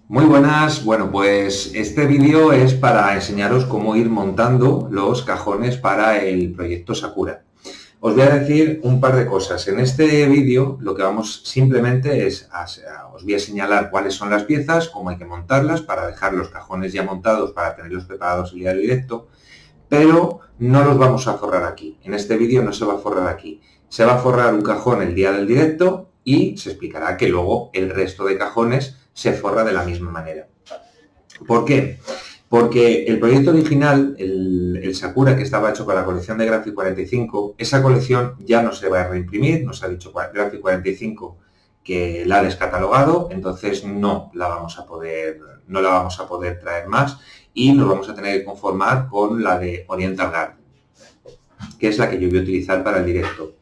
Muy buenas, bueno pues este vídeo es para enseñaros cómo ir montando los cajones para el proyecto Sakura. Os voy a decir un par de cosas. En este vídeo lo que vamos simplemente es, os voy a señalar cuáles son las piezas, cómo hay que montarlas para dejar los cajones ya montados para tenerlos preparados el día del directo, pero no los vamos a forrar aquí. En este vídeo no se va a forrar aquí. Se va a forrar un cajón el día del directo y se explicará que luego el resto de cajones se forra de la misma manera. ¿Por qué? Porque el proyecto original, el Sakura que estaba hecho con la colección de Graphic 45, esa colección ya no se va a reimprimir, nos ha dicho Graphic 45 que la ha descatalogado, entonces no la vamos a poder traer más y nos vamos a tener que conformar con la de Oriental Garden, que es la que yo voy a utilizar para el directo.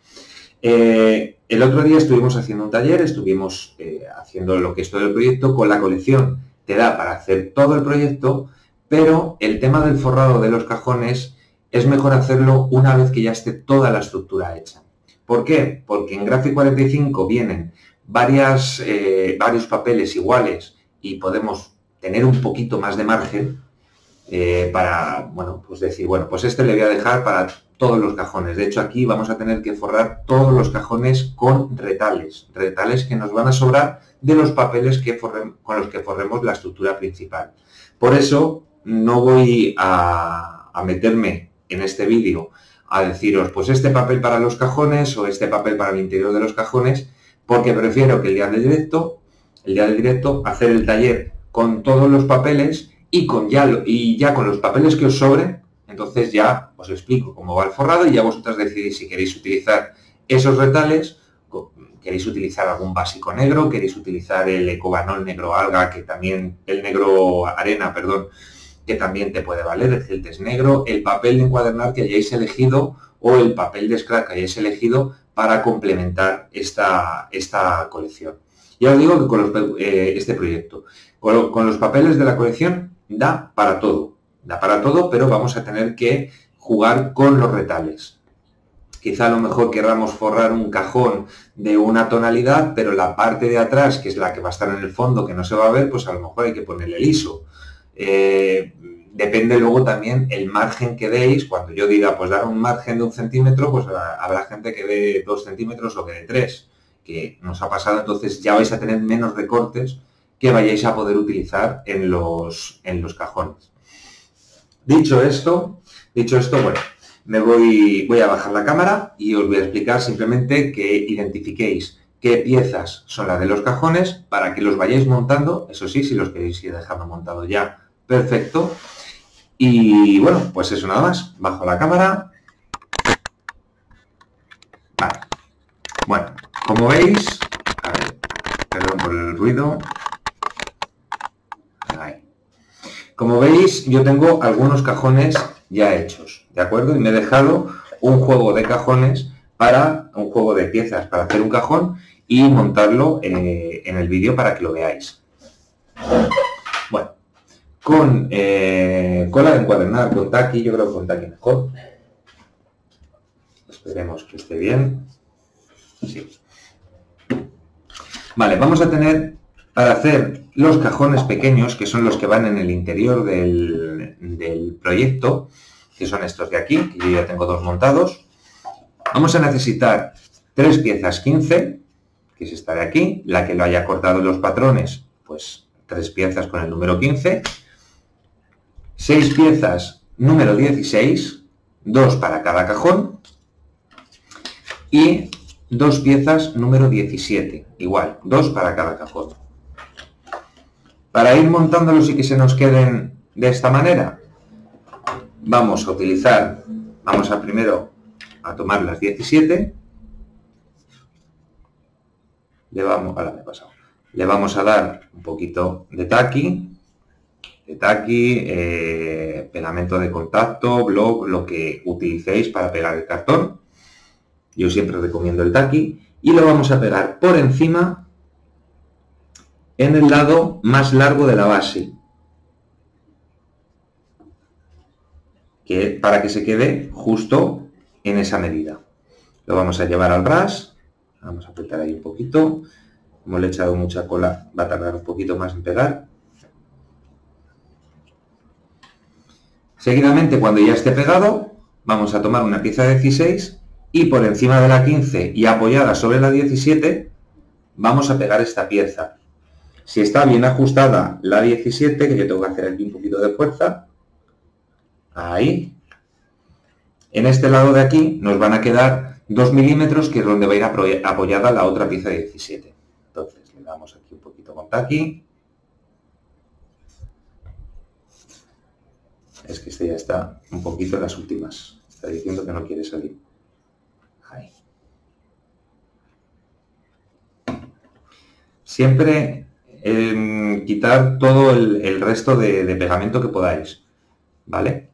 El otro día estuvimos haciendo un taller, estuvimos haciendo lo que es todo el proyecto. Con la colección te da para hacer todo el proyecto, pero el tema del forrado de los cajones es mejor hacerlo una vez que ya esté toda la estructura hecha. ¿Por qué? Porque en Graphic 45 vienen varios papeles iguales y podemos tener un poquito más de margen para, bueno, pues decir, bueno, pues este le voy a dejar para todos los cajones. De hecho, aquí vamos a tener que forrar todos los cajones con retales que nos van a sobrar de los papeles con los que forremos la estructura principal. Por eso no voy a meterme en este vídeo a deciros, pues este papel para los cajones o este papel para el interior de los cajones, porque prefiero que el día del directo, hacer el taller con todos los papeles y ya con los papeles que os sobren. Entonces ya os explico cómo va el forrado y ya vosotras decidís si queréis utilizar esos retales, queréis utilizar algún básico negro, queréis utilizar el Ecobanol negro alga, que también, el negro arena, perdón, que también te puede valer, el Celtes negro, el papel de encuadernar que hayáis elegido o el papel de scrap que hayáis elegido para complementar esta colección. Ya os digo que con este proyecto, con los papeles de la colección da para todo, pero vamos a tener que jugar con los retales. Quizá a lo mejor querramos forrar un cajón de una tonalidad, pero la parte de atrás, que es la que va a estar en el fondo, que no se va a ver, pues a lo mejor hay que ponerle liso. Depende luego también el margen que deis. Cuando yo diga, pues dar un margen de 1 centímetro, pues habrá gente que dé 2 centímetros o que dé 3, que nos ha pasado. Entonces ya vais a tener menos recortes que vayáis a poder utilizar en los cajones. Dicho esto, bueno, voy a bajar la cámara y os voy a explicar simplemente que identifiquéis qué piezas son las de los cajones para que los vayáis montando. Eso sí, si los queréis ir dejando montado ya, perfecto. Y bueno, pues eso nada más. Bajo la cámara. Vale. Bueno, como veis, a ver, perdón por el ruido. Ahí. Como veis, yo tengo algunos cajones ya hechos, ¿de acuerdo? Y me he dejado un juego de cajones un juego de piezas para hacer un cajón y montarlo en el vídeo para que lo veáis. Bueno, con cola de encuadernar, con taqui, yo creo que con taqui mejor. Esperemos que esté bien. Sí. Vale, vamos a tener, para hacer los cajones pequeños, que son los que van en el interior del proyecto, que son estos de aquí, que yo ya tengo 2 montados, vamos a necesitar 3 piezas 15, que es esta de aquí, la que lo haya cortado en los patrones, pues 3 piezas con el número 15, 6 piezas número 16, 2 para cada cajón, y 2 piezas número 17, igual, 2 para cada cajón. Para ir montándolos y que se nos queden de esta manera, vamos primero a tomar las 17, le vamos a dar un poquito de taqui, pegamento de contacto, bloc, lo que utilicéis para pegar el cartón. Yo siempre recomiendo el taqui y lo vamos a pegar por encima en el lado más largo de la base, para que se quede justo en esa medida. Lo vamos a llevar al ras, vamos a apretar ahí un poquito. Como le he echado mucha cola, va a tardar un poquito más en pegar. Seguidamente, cuando ya esté pegado, vamos a tomar una pieza 16 y por encima de la 15 y apoyada sobre la 17, vamos a pegar esta pieza. Si está bien ajustada la 17, que yo tengo que hacer aquí un poquito de fuerza, ahí. En este lado de aquí nos van a quedar 2 milímetros, que es donde va a ir apoyada la otra pieza 17. Entonces le damos aquí un poquito con taqui. Es que este ya está un poquito en las últimas. Está diciendo que no quiere salir. Ahí. Siempre quitar todo el resto de pegamento que podáis. ¿Vale?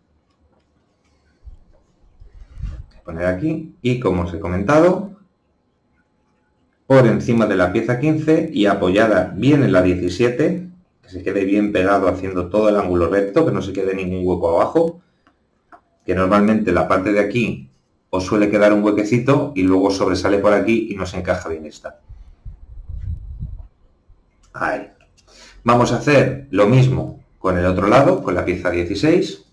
Poner aquí y, como os he comentado, por encima de la pieza 15 y apoyada bien en la 17, que se quede bien pegado haciendo todo el ángulo recto, que no se quede ningún hueco abajo, que normalmente la parte de aquí os suele quedar un huequecito y luego sobresale por aquí y no se encaja bien esta. Ahí. Vamos a hacer lo mismo con el otro lado, con la pieza 16.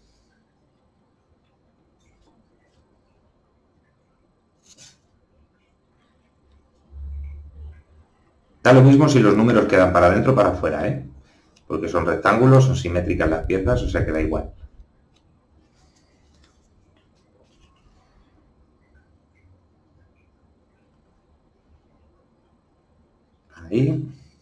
Da lo mismo si los números quedan para adentro o para afuera, porque son rectángulos, son simétricas las piezas, o sea que da igual. Ahí.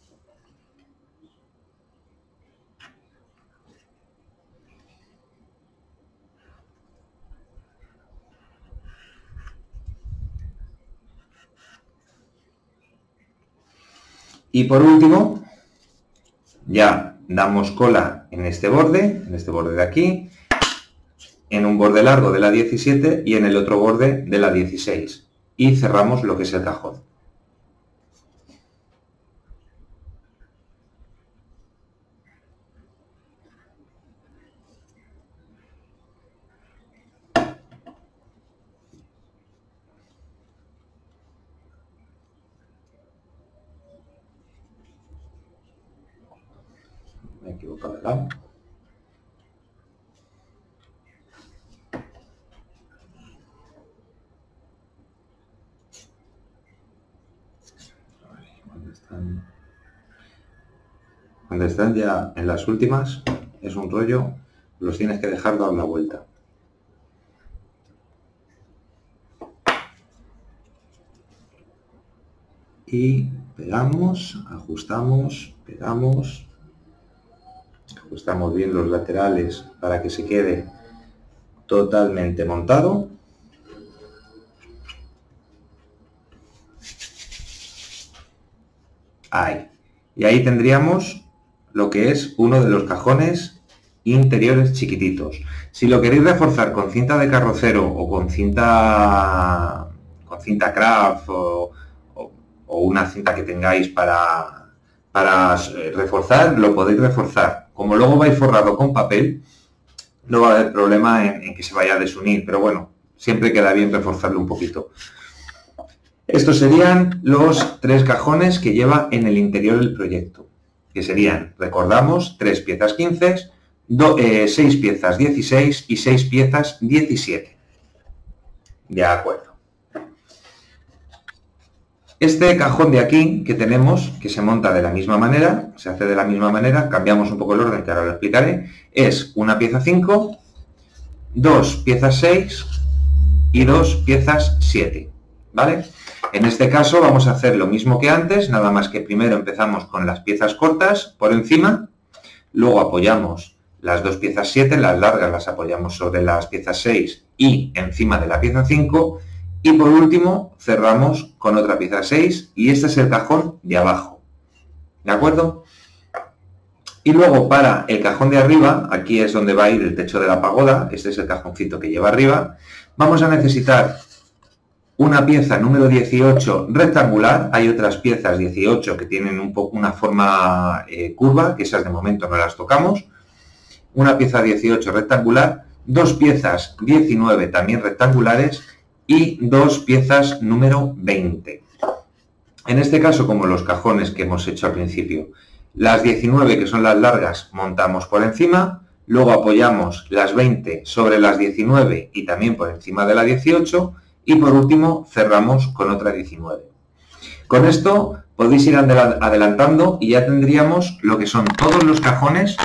Y por último, ya damos cola en este borde de aquí, en un borde largo de la 17 y en el otro borde de la 16. Y cerramos lo que es el cajón. Me he equivocado de lado. Cuando están ya en las últimas, es un rollo, los tienes que dejar dar la vuelta. Y pegamos, ajustamos, pegamos, ajustamos bien los laterales para que se quede totalmente montado. Ahí. Y ahí tendríamos lo que es uno de los cajones interiores chiquititos. Si lo queréis reforzar con cinta de carrocero o con cinta craft o una cinta que tengáis para reforzar, lo podéis reforzar. Como luego vais forrado con papel, no va a haber problema en que se vaya a desunir, pero bueno, siempre queda bien reforzarlo un poquito. Estos serían los 3 cajones que lleva en el interior del proyecto, que serían, recordamos, 3 piezas 15, 6 piezas 16 y 6 piezas 17. De acuerdo. Este cajón de aquí que tenemos, que se monta de la misma manera, se hace de la misma manera, cambiamos un poco el orden que ahora lo explicaré, es una pieza 5, 2 piezas 6 y 2 piezas 7, ¿vale? En este caso vamos a hacer lo mismo que antes, nada más que primero empezamos con las piezas cortas por encima, luego apoyamos las 2 piezas 7, las largas las apoyamos sobre las piezas 6 y encima de la pieza 5, y por último cerramos con otra pieza 6 y este es el cajón de abajo, ¿de acuerdo? Y luego para el cajón de arriba, aquí es donde va a ir el techo de la pagoda, este es el cajoncito que lleva arriba, vamos a necesitar una pieza número 18 rectangular, hay otras piezas 18 que tienen un poco una forma curva, que esas de momento no las tocamos, una pieza 18 rectangular, 2 piezas 19 también rectangulares y 2 piezas número 20. En este caso, como los cajones que hemos hecho al principio, las 19 que son las largas montamos por encima, luego apoyamos las 20 sobre las 19 y también por encima de la 18 y por último cerramos con otra 19. Con esto podéis ir adelantando y ya tendríamos lo que son todos los cajones.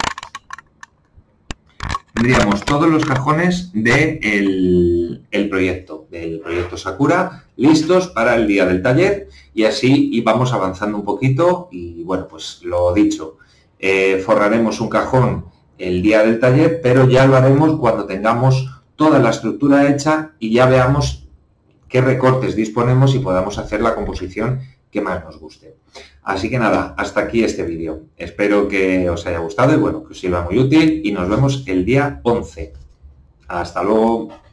Tendríamos todos los cajones del proyecto Sakura listos para el día del taller y así vamos avanzando un poquito y bueno, pues lo dicho, forraremos un cajón el día del taller, pero ya lo haremos cuando tengamos toda la estructura hecha y ya veamos qué recortes disponemos y podamos hacer la composición que más nos guste. Así que nada, hasta aquí este vídeo. Espero que os haya gustado y bueno, que os sirva muy útil y nos vemos el día 11. Hasta luego.